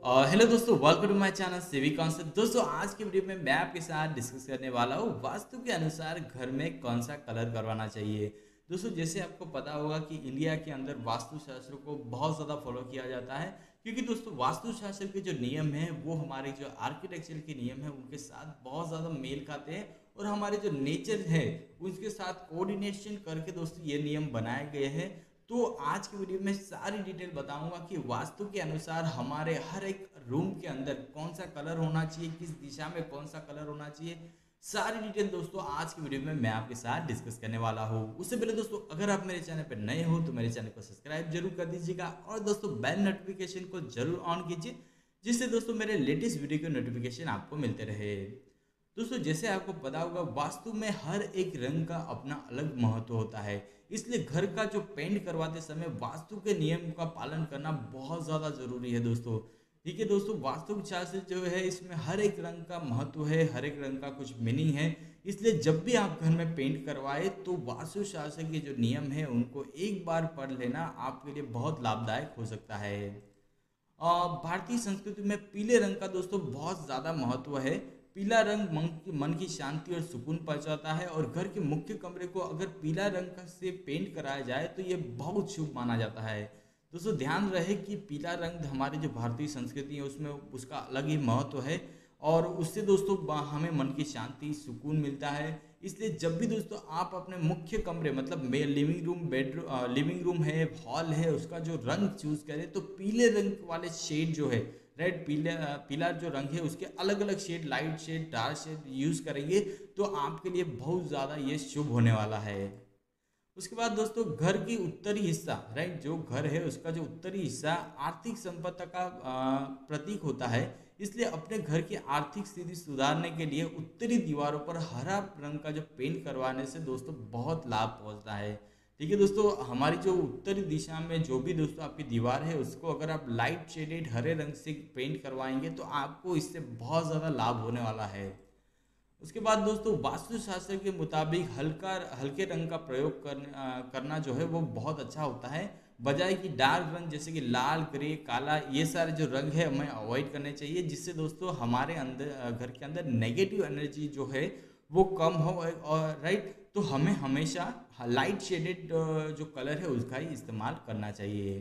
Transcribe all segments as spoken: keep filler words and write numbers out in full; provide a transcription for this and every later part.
Hello दोस्तों, welcome to my channel civic concept. दोस्तों, आज की वीडियो में मैं आपके साथ डिस्कस करने वाला हूँ वास्तु के अनुसार घर में कौन सा कलर करवाना चाहिए। दोस्तों, जैसे आपको पता होगा कि इंडिया के अंदर वास्तुशास्त्र को बहुत ज़्यादा फॉलो किया जाता है, क्योंकि दोस्तों वास्तुशास्त्र के जो नियम हैं वो हमारे जो आर्किटेक्चर के नियम हैं उनके साथ बहुत ज़्यादा मेल खाते हैं, और हमारे जो नेचर है उसके साथ कोऑर्डिनेशन करके दोस्तों ये नियम बनाए गए हैं। तो आज की वीडियो में सारी डिटेल बताऊंगा कि वास्तु के अनुसार हमारे हर एक रूम के अंदर कौन सा कलर होना चाहिए, किस दिशा में कौन सा कलर होना चाहिए। सारी डिटेल दोस्तों आज की वीडियो में मैं आपके साथ डिस्कस करने वाला हूँ। उससे पहले दोस्तों, अगर आप मेरे चैनल पर नए हो तो मेरे चैनल को सब्सक्राइब जरूर कर दीजिएगा, और दोस्तों बेल नोटिफिकेशन को जरूर ऑन कीजिए, जिससे दोस्तों मेरे लेटेस्ट वीडियो के नोटिफिकेशन आपको मिलते रहे। दोस्तों, जैसे आपको पता होगा वास्तु में हर एक रंग का अपना अलग महत्व होता है, इसलिए घर का जो पेंट करवाते समय वास्तु के नियम का पालन करना बहुत ज़्यादा जरूरी है दोस्तों। ठीक है दोस्तों, वास्तु शास्त्र जो है इसमें हर एक रंग का महत्व है, हर एक रंग का कुछ मीनिंग है। इसलिए जब भी आप घर में पेंट करवाए तो वास्तु शास्त्र के जो नियम है उनको एक बार पढ़ लेना आपके लिए बहुत लाभदायक हो सकता है। और भारतीय संस्कृति में पीले रंग का दोस्तों बहुत ज़्यादा महत्व है। पीला रंग मन की मन की शांति और सुकून पहुंचाता है, और घर के मुख्य कमरे को अगर पीला रंग का से पेंट कराया जाए तो ये बहुत शुभ माना जाता है। दोस्तों, ध्यान रहे कि पीला रंग हमारी जो भारतीय संस्कृति है उसमें उसका अलग ही महत्व है, और उससे दोस्तों हमें मन की शांति सुकून मिलता है। इसलिए जब भी दोस्तों आप अपने मुख्य कमरे मतलब में living room bedroom living room है, हॉल है, उसका जो रंग चूज करें तो पीले रंग वाले शेड जो है, रेड पीले पीला जो रंग है उसके अलग अलग shade, light shade, dark shade use करेंगे तो आपके लिए बहुत ज़्यादा ये शुभ होने वाला है। उसके बाद दोस्तों घर की उत्तरी हिस्सा, राइट, जो घर है उसका जो उत्तरी हिस्सा आर्थिक संपत्ति का आ, प्रतीक होता है। इसलिए अपने घर की आर्थिक स्थिति सुधारने के लिए उत्तरी दीवारों पर हरा रंग का जो पेंट करवाने से दोस्तों बहुत लाभ पहुंचता है। ठीक है दोस्तों, हमारी जो उत्तरी दिशा में जो भी दोस्तों आपकी दीवार है उसको अगर आप लाइट शेडेड हरे रंग से पेंट करवाएंगे तो आपको इससे बहुत ज़्यादा लाभ होने वाला है। उसके बाद दोस्तों वास्तुशास्त्र के मुताबिक हल्का हल्के रंग का प्रयोग कर, करना जो है वो बहुत अच्छा होता है, बजाय कि डार्क रंग जैसे कि लाल, ग्रे, काला, ये सारे जो रंग है हमें अवॉइड करने चाहिए, जिससे दोस्तों हमारे अंदर घर के अंदर नेगेटिव एनर्जी जो है वो कम हो। और राइट, तो हमें हमेशा लाइट शेडेड जो कलर है उसका ही इस्तेमाल करना चाहिए।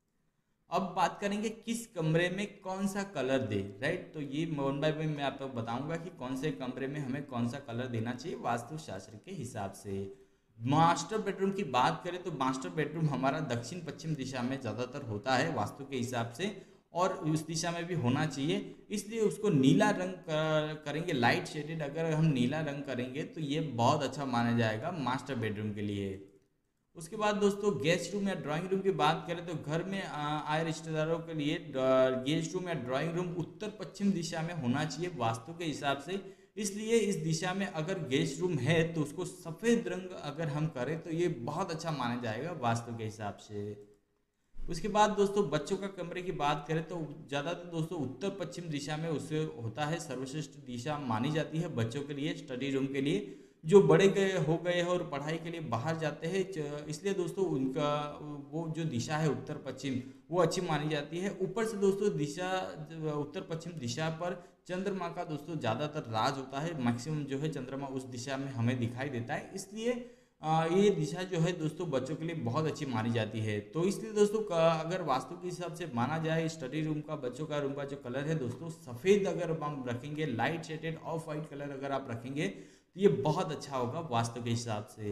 अब बात करेंगे किस कमरे में कौन सा कलर दे, राइट, तो ये वन बाय वन मैं आपको बताऊंगा कि कौन से कमरे में हमें कौन सा कलर देना चाहिए वास्तुशास्त्र के हिसाब से। मास्टर बेडरूम की बात करें तो मास्टर बेडरूम हमारा दक्षिण पश्चिम दिशा में ज़्यादातर होता है वास्तु के हिसाब से, और उस दिशा में भी होना चाहिए, इसलिए उसको नीला रंग कर, करेंगे, लाइट शेडेड अगर हम नीला रंग करेंगे तो ये बहुत अच्छा माना जाएगा मास्टर बेडरूम के लिए। उसके बाद दोस्तों गेस्ट रूम या ड्राइंग रूम की बात करें तो घर में आए रिश्तेदारों के लिए गेस्ट रूम या ड्राइंग रूम उत्तर पश्चिम दिशा में होना चाहिए वास्तु के हिसाब से। इसलिए इस दिशा में अगर गेस्ट रूम है तो उसको सफ़ेद रंग अगर हम करें तो ये बहुत अच्छा माना जाएगा वास्तु के हिसाब से। उसके बाद दोस्तों बच्चों का कमरे की बात करें तो ज़्यादातर दोस्तों उत्तर पश्चिम दिशा में उससे होता है, सर्वश्रेष्ठ दिशा मानी जाती है बच्चों के लिए, स्टडी रूम के लिए, जो बड़े गए हो गए हैं और पढ़ाई के लिए बाहर जाते हैं, इसलिए दोस्तों उनका वो जो दिशा है उत्तर पश्चिम वो अच्छी मानी जाती है। ऊपर से दोस्तों दिशा उत्तर पश्चिम दिशा पर चंद्रमा का दोस्तों ज़्यादातर राज होता है, मैक्सिमम जो है चंद्रमा उस दिशा में हमें दिखाई देता है, इसलिए आ, ये दिशा जो है दोस्तों बच्चों के लिए बहुत अच्छी मानी जाती है। तो इसलिए दोस्तों अगर वास्तु के हिसाब से माना जाए स्टडी रूम का, बच्चों का रूम का जो कलर है दोस्तों सफ़ेद अगर हम रखेंगे, light shaded off white colour अगर आप रखेंगे तो ये बहुत अच्छा होगा वास्तु के हिसाब से।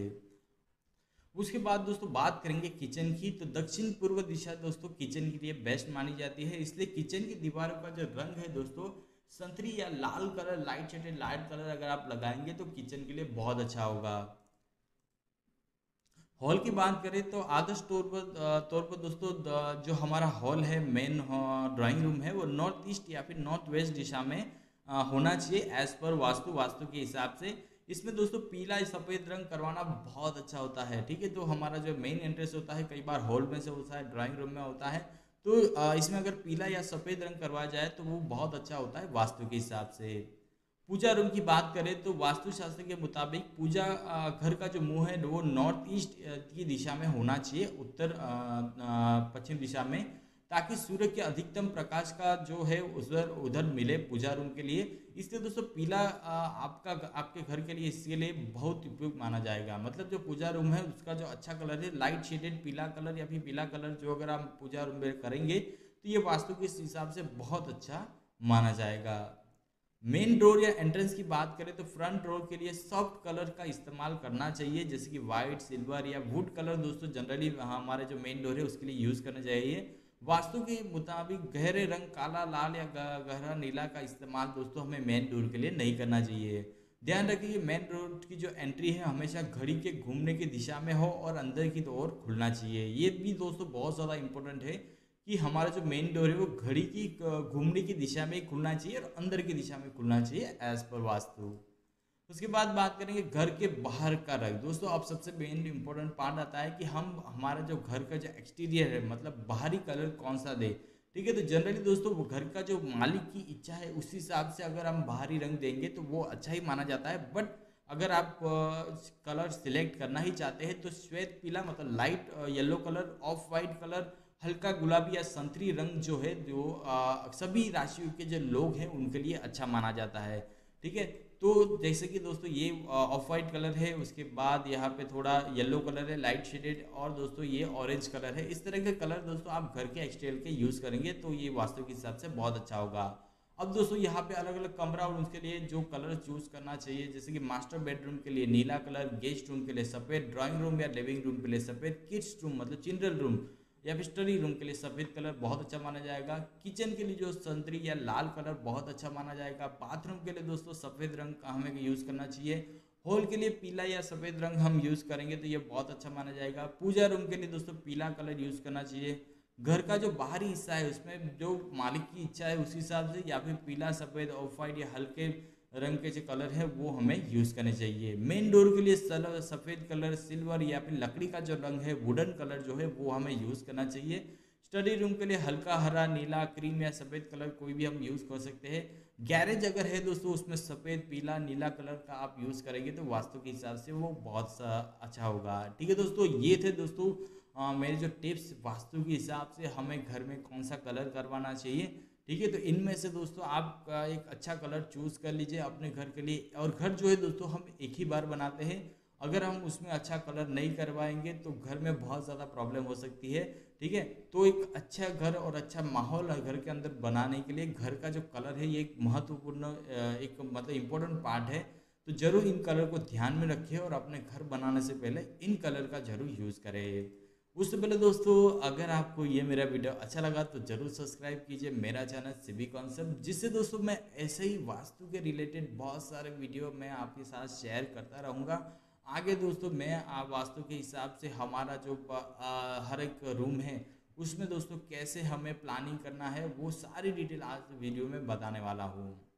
उसके बाद दोस्तों बात करेंगे किचन की, तो दक्षिण पूर्व दिशा दोस्तों किचन के लिए बेस्ट मानी जाती है, इसलिए किचन की दीवारों का जो रंग है दोस्तों संतरी या लाल colour, light shaded light colour अगर आप लगाएंगे तो किचन के लिए बहुत अच्छा होगा। हॉल की बात करें तो आदर्श तौर पर तौर पर दोस्तों जो हमारा हॉल है, मेन ड्राइंग रूम है, वो नॉर्थ ईस्ट या फिर नॉर्थ वेस्ट दिशा में होना चाहिए एज पर वास्तु वास्तु के हिसाब से। इसमें दोस्तों पीला सफ़ेद रंग करवाना बहुत अच्छा होता है। ठीक है, तो हमारा जो मेन एंट्रेंस होता है कई बार हॉल में से होता है, ड्राइंग रूम में होता है, तो इसमें अगर पीला या सफ़ेद रंग करवाया जाए तो वो बहुत अच्छा होता है वास्तु के हिसाब से। पूजा रूम की बात करें तो वास्तुशास्त्र के मुताबिक पूजा घर का जो मुंह है वो नॉर्थ ईस्ट की दिशा में होना चाहिए, उत्तर पश्चिम दिशा में। ताकि सूर्य के अधिकतम प्रकाश का जो है उधर उधर मिले पूजा रूम के लिए। इसलिए दोस्तों पीला आ, आपका आपके घर के लिए इसके लिए बहुत उपयुक्त माना जाएगा। मतलब जो पूजा रूम है उसका जो अच्छा कलर है लाइट शेडेड पीला कलर या फिर पीला कलर जो अगर आप पूजा रूम में करेंगे तो ये वास्तु के हिसाब से बहुत अच्छा माना जाएगा। मेन डोर या एंट्रेंस की बात करें तो फ्रंट डोर के लिए सॉफ्ट कलर का इस्तेमाल करना चाहिए, जैसे कि वाइट, सिल्वर या वुड कलर दोस्तों जनरली हमारे जो मेन डोर है उसके लिए यूज़ करना चाहिए। वास्तु के मुताबिक गहरे रंग काला, लाल या गहरा नीला का इस्तेमाल दोस्तों हमें मेन डोर के लिए नहीं करना चाहिए। ध्यान रखिए कि मेन डोर की जो एंट्री है हमेशा घड़ी के घूमने की दिशा में हो और अंदर की ओर खुलना चाहिए। ये भी दोस्तों बहुत ज़्यादा इंपॉर्टेंट है कि हमारा जो मेन डोर है वो घड़ी की घूमने की दिशा में खुलना चाहिए और अंदर की दिशा में खुलना चाहिए एज पर वास्तु। उसके बाद बात करेंगे घर के बाहर का रंग। दोस्तों अब सबसे मेन इंपॉर्टेंट पार्ट आता है कि हम हमारा जो घर का जो एक्सटीरियर है मतलब बाहरी कलर कौन सा दे। ठीक है, तो जनरली दोस्तों वो घर का जो मालिक की इच्छा है उस हिसाब से अगर हम बाहरी रंग देंगे तो वो अच्छा ही माना जाता है। बट अगर आप कलर सिलेक्ट करना ही चाहते हैं तो श्वेत पीला मतलब light yellow colour, off white colour, हल्का गुलाबी या संतरी रंग जो है जो आ, सभी राशियों के जो लोग हैं उनके लिए अच्छा माना जाता है। ठीक है, तो जैसे कि दोस्तों ये ऑफ वाइट कलर है, उसके बाद यहाँ पे थोड़ा येलो कलर है लाइट शेडेड, और दोस्तों ये ऑरेंज कलर है। इस तरह के कलर दोस्तों आप घर के एक्सटीरियर के यूज़ करेंगे तो ये वास्तु के हिसाब से बहुत अच्छा होगा। अब दोस्तों यहाँ पे अलग अलग कमरा और उसके लिए जो कलर चूज करना चाहिए, जैसे कि मास्टर बेडरूम के लिए नीला कलर, गेस्ट रूम के लिए सफ़ेद, ड्राइंग रूम या लिविंग रूम के लिए सफ़ेद, किड्स रूम मतलब चिल्ड्रन रूम या फिर स्टडी रूम के लिए सफ़ेद कलर बहुत अच्छा माना जाएगा। किचन के लिए जो संतरी या लाल कलर बहुत अच्छा माना जाएगा। बाथरूम के लिए दोस्तों सफ़ेद रंग का हमें यूज़ करना चाहिए। हॉल के लिए पीला या सफ़ेद रंग हम यूज़ करेंगे तो ये बहुत अच्छा माना जाएगा। पूजा रूम के लिए दोस्तों पीला कलर यूज़ करना चाहिए। घर का जो बाहरी हिस्सा है उसमें जो मालिक की इच्छा है उस हिसाब से या फिर पीला, सफ़ेद, ऑफ वाइट या हल्के रंग के जो कलर है वो हमें यूज़ करने चाहिए। मेन डोर के लिए सफ़ेद कलर, सिल्वर या फिर लकड़ी का जो रंग है वुडन कलर जो है वो हमें यूज़ करना चाहिए। स्टडी रूम के लिए हल्का हरा, नीला, क्रीम या सफ़ेद कलर कोई भी हम यूज़ कर सकते हैं। गैरेज अगर है दोस्तों उसमें सफ़ेद, पीला, नीला कलर का आप यूज़ करेंगे तो वास्तु के हिसाब से वो बहुत सा अच्छा होगा। ठीक है दोस्तों, ये थे दोस्तों आ, मेरे जो टिप्स वास्तु के हिसाब से हमें घर में कौन सा कलर करवाना चाहिए। ठीक है, तो इनमें से दोस्तों आप एक अच्छा कलर चूज़ कर लीजिए अपने घर के लिए। और घर जो है दोस्तों हम एक ही बार बनाते हैं, अगर हम उसमें अच्छा कलर नहीं करवाएंगे तो घर में बहुत ज़्यादा प्रॉब्लम हो सकती है। ठीक है, तो एक अच्छा घर और अच्छा माहौल घर के अंदर बनाने के लिए घर का जो कलर है ये एक महत्वपूर्ण एक मतलब इम्पोर्टेंट पार्ट है। तो ज़रूर इन कलर को ध्यान में रखिए और अपने घर बनाने से पहले इन कलर का ज़रूर यूज़ करें। उससे पहले दोस्तों अगर आपको ये मेरा वीडियो अच्छा लगा तो ज़रूर सब्सक्राइब कीजिए मेरा चैनल सिवी कॉन्सेप्ट, जिससे दोस्तों मैं ऐसे ही वास्तु के रिलेटेड बहुत सारे वीडियो मैं आपके साथ शेयर करता रहूँगा। आगे दोस्तों मैं वास्तु के हिसाब से हमारा जो आ, हर एक रूम है उसमें दोस्तों कैसे हमें प्लानिंग करना है वो सारी डिटेल आज वीडियो में बताने वाला हूँ।